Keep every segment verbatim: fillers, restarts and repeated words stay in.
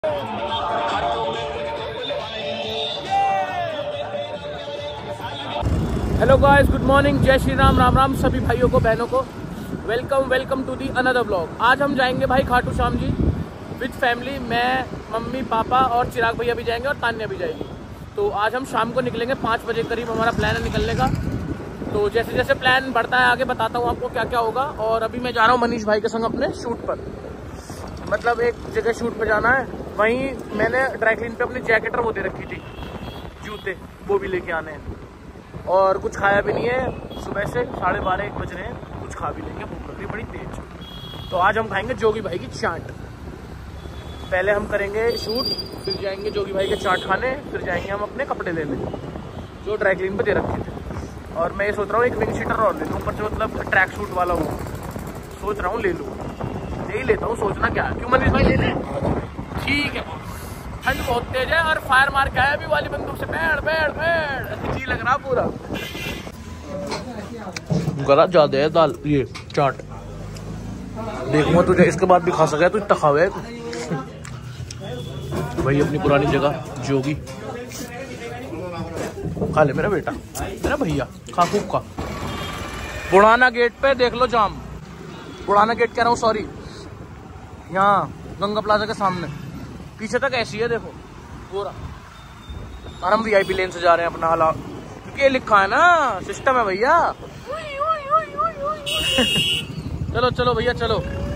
Hello guys, good morning, जय श्री राम, राम राम सभी भाइयों को, बहनों को। Welcome welcome to the another vlog. आज हम जाएंगे भाई खाटू श्याम जी विद फैमिली। मैं, मम्मी, पापा और चिराग भैया भी जाएंगे और तान्या भी जाएगी। तो आज हम शाम को निकलेंगे, पाँच बजे करीब हमारा प्लान है निकलने का। तो जैसे जैसे प्लान बढ़ता है आगे बताता हूँ आपको क्या क्या होगा। और अभी मैं जा रहा हूँ मनीष भाई के संग अपने शूट पर, मतलब एक जगह शूट पर जाना है। वहीं मैंने ड्राई क्लीन पे अपनी जैकेट वो दे रखी थी, जूते, वो भी लेके आने हैं। और कुछ खाया भी नहीं है, सुबह से साढ़े बारह एक बज रहे हैं, कुछ खा भी लेंगे, भूख लग रही बड़ी तेज। तो आज हम खाएंगे जोगी भाई की चाट। पहले हम करेंगे शूट, फिर जाएंगे जोगी भाई के चाट खाने, फिर जाएंगे हम अपने कपड़े लेने जो ड्राई क्लीन पे दे रखे थे। और मैं ये सोच रहा हूँ एक विंग शीटर और ले लूँ, ऊपर से मतलब ट्रैक सूट वाला हूँ, सोच रहा हूँ ले लूँ। यही लेता हूँ, सोचना क्या है, क्यों मनीष भाई ले लें? ठीक है। ठंड बहुत तेज है और फायर मार के आया अभी वाली बंदूक से, पेड़ पेड़ पेड़ जी लग रहा पूरा। गला ज्यादा है दाल ये चाट, देखूंगा तुझे इसके बाद भी खा सके, तू इतना खावे। वही अपनी पुरानी जगह जोगी, खा ले मेरा बेटा, मेरा भैया, खा खूब खा। पुराना गेट पे देख लो जाम, पुराना गेट कह रहा हूँ, सॉरी, यहाँ गंगा प्लाजा के सामने, पीछे तक ऐसी है देखो पूरा। और हम वीआईपी लेन से जा रहे हैं अपना हालात, क्योंकि ये लिखा है ना, सिस्टम है भैया। चलो चलो भैया चलो,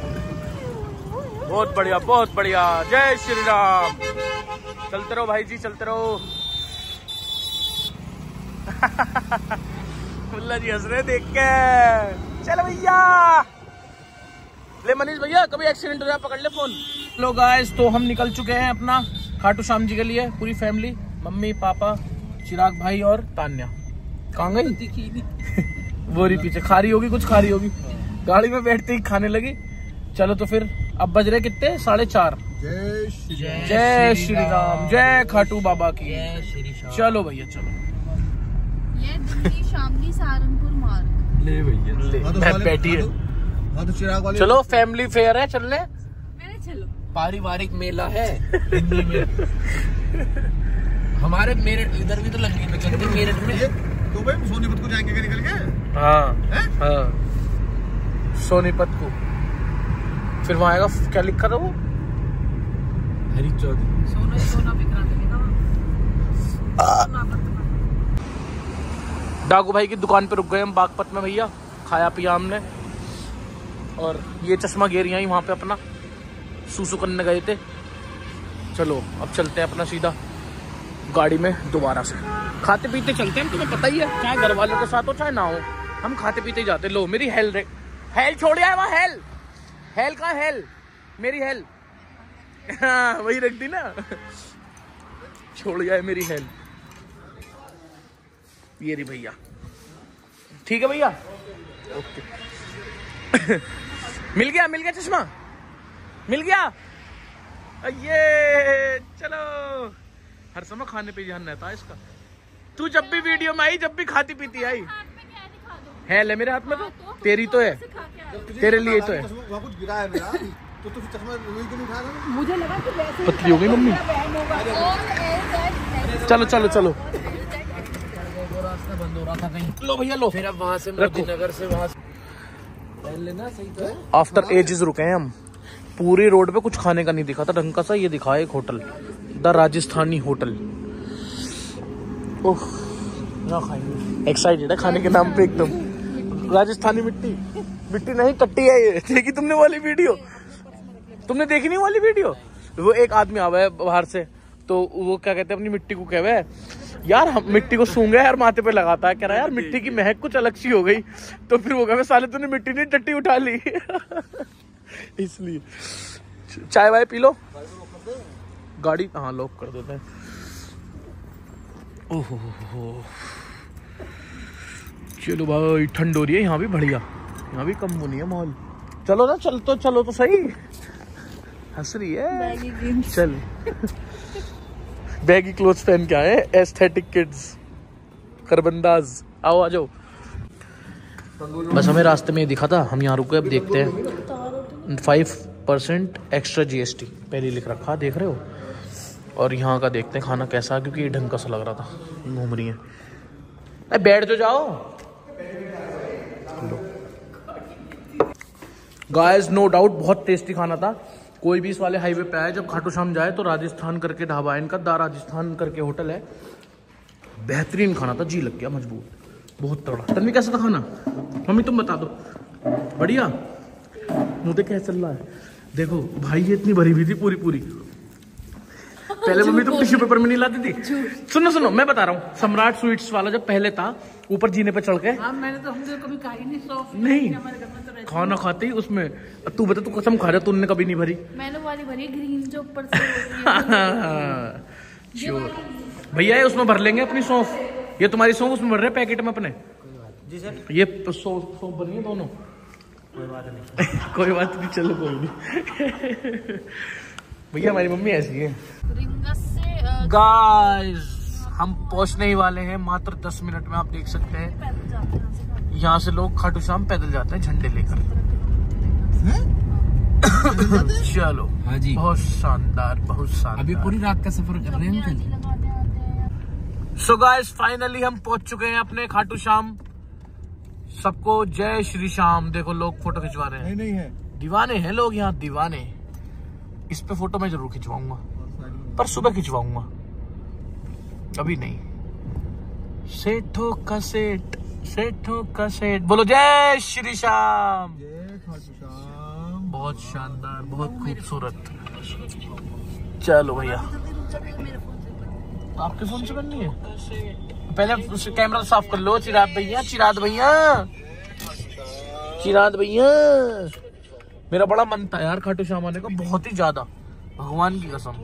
बहुत बढ़िया बहुत बढ़िया, जय श्री राम। चलते रहो भाई जी, चलते रहो। मुल्ला जी हंस रहे देख के। चलो भैया, ले मनीष भैया, कभी एक्सीडेंट हो जाए पकड़ ले फोन। लो गाइस, तो हम निकल चुके हैं अपना खाटू श्याम जी के लिए, पूरी फैमिली, मम्मी, पापा, चिराग भाई और तान्या। कहाँ गई? वो रही पीछे, खा रही होगी, कुछ खा रही होगी, गाड़ी में बैठते ही खाने लगी। चलो तो फिर अब बज रहे कितने, साढ़े चार। जय श्री जय श्री राम, जय खाटू बाबा की। चलो भैया चलो। ये दिल्ली शामली सहारनपुर मार्ग। ले भैया बैठी है। चलो फैमिली फेयर है, चलने। चलो, पारिवारिक मेला है हिंदी में। हमारे मेरठ इधर भी तो लगी है मेरठ में। तो भाई सोनीपत को जाएंगे निकल के। हाँ हाँ, सोनीपत को। फिर वहाँ आएगा, क्या लिखा था वो, हरी चौधरी। सोना सोना बिकरा देगा। डाकू भाई की दुकान पे रुक गए हम बागपत में भैया, खाया पिया हमने। और ये चश्मा गिर यहीं वहाँ पे अपना सूसू करने गए थे। चलो अब चलते हैं अपना सीधा गाड़ी में दोबारा से, खाते पीते चलते हैं। तुम्हें पता ही है, चाहे घर वालों के साथ हो चाहे ना हो, हम खाते पीते ही जाते। लो मेरी हेल रे, हेल छोड़ आया वहाँ, हेल हेल कहाँ, हेल मेरी हेल। हाँ वही रख दी ना, छोड़ गया मेरी हेल। ये रही भैया, ठीक है भैया, ओके। मिल गया मिल गया चश्मा, मिल गया। ये चलो, हर समय खाने पे ध्यान रहता है इसका। तू जब भी वीडियो में आई, जब भी खाती पीती आई, है ले मेरे हाथ में, तो तेरी तो है, तेरे लिए तो है। कुछ गिरा है मेरा, तो तू चश्मा नहीं उठा रहा। मुझे लगा कि वैसे पतली हो गई मम्मी। चलो चलो चलो, रास्ता बंद हो रहा था कहीं। लो भैया लो, फिर अब वहाँ से नगर से वहाँ लेना सही तो है। आफ्टर एजेस रुके हैं हम, पूरी रोड पे कुछ खाने का नहीं दिखा था ढंग का सा। ये दिखा है एक hotel, the Rajasthani hotel. Oh ना खाएंगे, एक्साइटेड है खाने के नाम पे एकदम। राजस्थानी मिट्टी, मिट्टी नहीं टट्टी है ये। देखी तुमने वाली वीडियो, तुमने देखी नहीं वाली वीडियो? वो एक आदमी आवा है बाहर से, तो वो क्या कहते हैं, अपनी मिट्टी को कहवे यार, हम मिट्टी को सूंघे यार, माथे पे लगाता है, कह रहा है यार मिट्टी की महक कुछ अलग सी हो गई। तो फिर वो कहवे साले तूने मिट्टी नहीं टट्टी उठा ली। इसलिए चाय वाय पी लो, गाड़ी हाँ लॉक कर देते हैं। ओहो चलो भाई, ठंड हो रही है यहाँ भी बढ़िया, यहाँ भी कम वो नहीं है माहौल। चलो ना, चल तो चलो तो सही, हंस रही है। चल बैगी क्लोथ्स पहन के आए, एस्थेटिक किड्स, खरबंदाज, आओ आ जाओ। बस हमें रास्ते में दिखा था, हम यहाँ रुके, अब देखते हैं। फाइव परसेंट एक्स्ट्रा जीएसटी पहले लिख रखा, देख रहे हो। और यहाँ का देखते हैं खाना कैसा है, क्योंकि ये ढंग का सा लग रहा था। घूम रही है, अरे बैठ तो जाओ। गाइस नो डाउट बहुत टेस्टी खाना था। कोई भी इस वाले हाईवे पे आए जब खाटू श्याम जाए तो राजस्थान करके ढाबा है इनका, दा राजस्थान करके होटल है। बेहतरीन खाना था, जी लग गया मजबूत, बहुत तगड़ा। तन्वी कैसा था खाना? मम्मी तुम बता दो। बढ़िया। मुझे कैसा चल रहा है? देखो भाई ये इतनी भरी हुई थी पूरी पूरी। पहले मम्मी तुम टिश्यू पेपर में नहीं लाती थी। सुनो सुनो मैं बता रहा हूँ, सम्राट स्वीट्स वाला जब पहले था ऊपर जीने पे चढ़ के, हाँ, मैंने तो हमने कभी खाई नहीं सॉफ्ट नहीं तो खाना खाते ही उसमें। तू बता, तू कसम खा रहा, तूने कभी नहीं भरी? मैंने वाली भरी ग्रीन जो ऊपर से होती है। श्योर भैया, ये उसमें भर लेंगे अपनी सौंफ। ये तुम्हारी सौंफ उसमें भर रहे पैकेट में अपने। जी सर। ये सौंफ सौंफ भरी है दोनों। कोई बात नहीं कोई बात नहीं, चलो कोई नहीं। भैया हमारी मम्मी ऐसी है। गाइस हम पहुंचने ही वाले हैं, मात्र दस मिनट में। आप देख सकते हैं यहाँ से लोग खाटू श्याम पैदल जाते हैं झंडे लेकर। चलो हाँ जी, बहुत शानदार, बहुत शानदार। अभी पूरी रात का सफर कर रहे हैं। सो गाइस फाइनली हम पहुंच चुके हैं अपने खाटू श्याम। सबको जय श्री श्याम। देखो लोग फोटो खिंचवा रहे हैं। नहीं नहीं है, दीवाने हैं लोग यहाँ, दीवाने। इस पे फोटो मैं जरूर खिंचवाऊंगा, पर सुबह खिंचवाऊंगा, अभी नहीं। सेठों का सेठ, सेठों का सेठ। बोलो जय श्री श्याम। जय खाटू श्याम। बहुत शानदार, बहुत खूबसूरत। चलो भैया, आपके फोन से बननी है? पहले कैमरा साफ कर लो। चिराग भैया, चिराग भैया, चिराग भैया। मेरा बड़ा मन था यार खाटू श्याम आने का, बहुत ही ज्यादा, भगवान की कसम।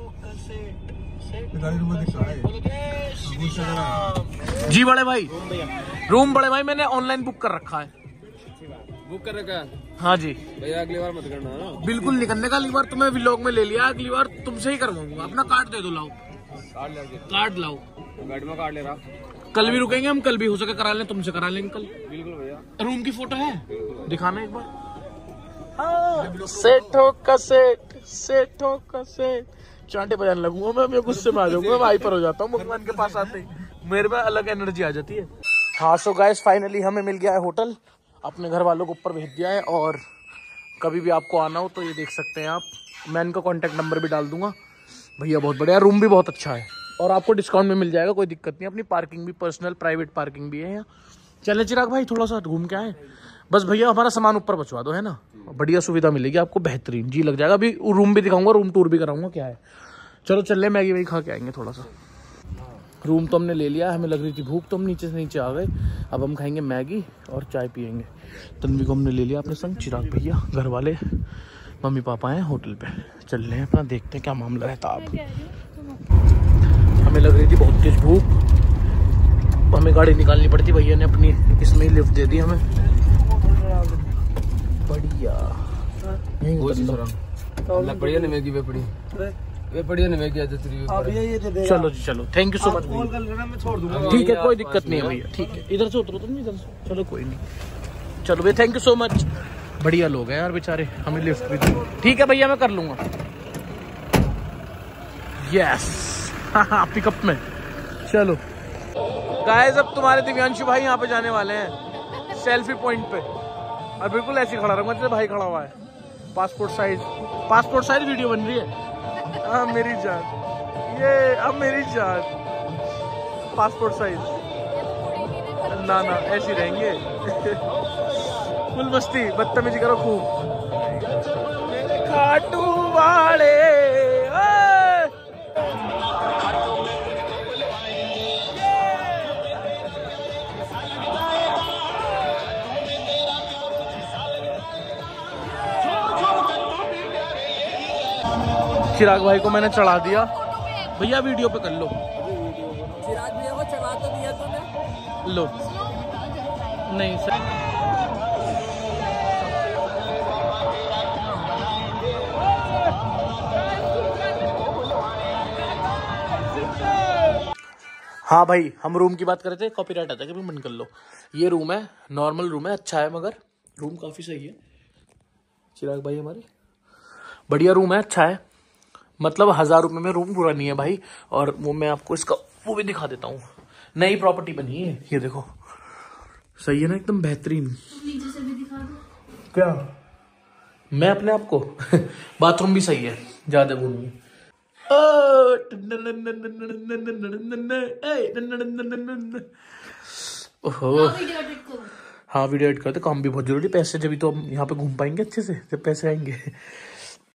जी बड़े भाई, रूम बड़े भाई मैंने ऑनलाइन बुक कर रखा है। बुक कर रखा? हाँ जी भैया अगली बार मत करना ना। बिल्कुल नहीं करने का। अगली बार तुम्हें व्लॉग में ले लिया, अगली बार तुमसे ही करवाऊंगा। अपना कार्ड दे दो, लाओ कार्ड ले, कार्ड लाओ। गाड़ी में कार्ड ले रहा। कल भी रुकेंगे हम, कल भी हो सके करा लें, तुमसे करा लेंगे कल। बिल्कुल भैया। रूम की फोटो है, दिखाना एक बार। सेठों का सेठ, सेठों का सेठ। चांटे बजाने लगूंगा मैं, मैं गुस्से में आ जाऊंगा, मैं हाइपर हो जाता हूँ भगवान के पास आते ही, मेरे में अलग एनर्जी आ जाती है। हाँ सो गाइस फाइनली हमें मिल गया है होटल। अपने घर वालों को ऊपर भेज दिया है, और कभी भी आपको आना हो तो ये देख सकते हैं आप। मैं इनका कॉन्टैक्ट नंबर भी डाल दूंगा। भैया बहुत बढ़िया, रूम भी बहुत अच्छा है, और आपको डिस्काउंट में मिल जाएगा, कोई दिक्कत नहीं। अपनी पार्किंग भी, पर्सनल प्राइवेट पार्किंग भी है यहाँ। चले चिराग भाई थोड़ा सा घूम के आए, बस भैया हमारा सामान ऊपर पहुंचवा दो, है ना। बढ़िया सुविधा मिलेगी आपको, बेहतरीन, जी लग जाएगा। अभी रूम भी दिखाऊंगा, रूम टूर भी कराऊंगा, क्या है। चलो चल, मैगी वही खा के आएंगे थोड़ा सा। रूम तो हमने ले लिया, हमें लग रही थी भूख तो हम नीचे से नीचे आ गए। अब हम खाएंगे मैगी और चाय पियेंगे। तन्वी को हमने ले लिया अपने संग। चिराग भैया, घर वाले, मम्मी पापा हैं होटल पे। चल रहे हैं अपना, देखते हैं क्या मामला रहता। आप हमें लग रही थी बहुत तेज भूख, हमें गाड़ी निकालनी पड़ती। भैया ने अपनी इसमें ही लिफ्ट दे दी हमें। बढ़िया बढ़िया निमेगी वे पड़ी वे बढ़िया निमेगी आज तेरी। चलो जी चलो, थैंक यू सो मच। ठीक है कोई दिक्कत नहीं है भैया, ठीक है। इधर से उतरो तुम, इधर से। चलो कोई नहीं, चलो भैया थैंक यू सो मच। बढ़िया लोग हैं यार बेचारे, हमें लिफ्ट भी दी। ठीक है भैया मैं कर लूंगा। यस पिकअप में। चलो गाइस अब तुम्हारे दिव्यांशु भाई यहाँ पे जाने वाले हैं सेल्फी पॉइंट पे, और बिल्कुल ऐसे खड़ा रहूंगा जैसे भाई खड़ा हुआ है। Passport size, passport size video बन रही है। हाँ मेरी जान, ये अब मेरी जान पासपोर्ट साइज। ना ना ऐसे रहेंगे। फुल मस्ती, बदतमीजी करो खूब। खाटू वाले चिराग भाई को मैंने चढ़ा दिया। भैया वीडियो पे कर लो। चिराग भैया को चढ़ा तो दिया तूने। लो नहीं सर। हाँ भाई हम रूम की बात कर रहे थे, कॉपीराइट आता है कि बंद कर लो। ये रूम है, नॉर्मल रूम है, अच्छा है, मगर रूम काफी सही है। चिराग भाई हमारे बढ़िया रूम है, अच्छा है, मतलब हजार रुपए में रूम पूरा नहीं है भाई। और वो मैं आपको इसका वो भी दिखा देता हूँ, नई प्रॉपर्टी बनी है ये देखो, सही है ना, एकदम बेहतरीन। नीचे से भी दिखा दो। क्या मैं अपने आप को बाथरूम भी सही है, ज्यादा वो नहीं है। ओहो हाँ वीडियो एडिट करते, काम भी बहुत जरूरी, पैसे जब तो हम यहाँ पे घूम पाएंगे अच्छे से, जब पैसे आएंगे।